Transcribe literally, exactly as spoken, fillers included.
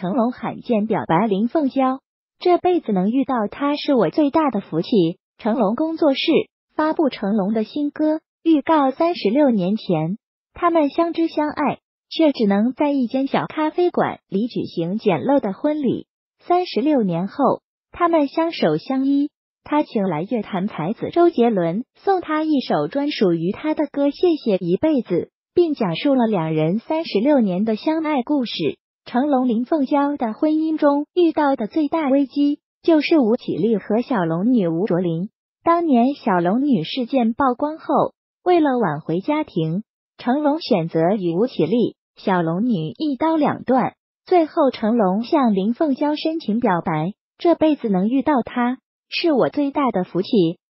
成龙罕见表白林凤娇，这辈子能遇到她是我最大的福气。成龙工作室发布成龙的新歌预告。三十六年前，他们相知相爱，却只能在一间小咖啡馆里举行简陋的婚礼。三十六年后，他们相守相依。他请来乐坛才子周杰伦送他一首专属于他的歌《谢谢一辈子》，并讲述了两人三十六年的相爱故事。成龙林凤娇的婚姻中遇到的最大危机就是吴绮莉和小龙女吴卓林。当年小龙女事件曝光后，为了挽回家庭，成龙选择与吴绮莉、小龙女一刀两断。最后成龙向林凤娇深情表白，这辈子能遇到她是我最大的福气。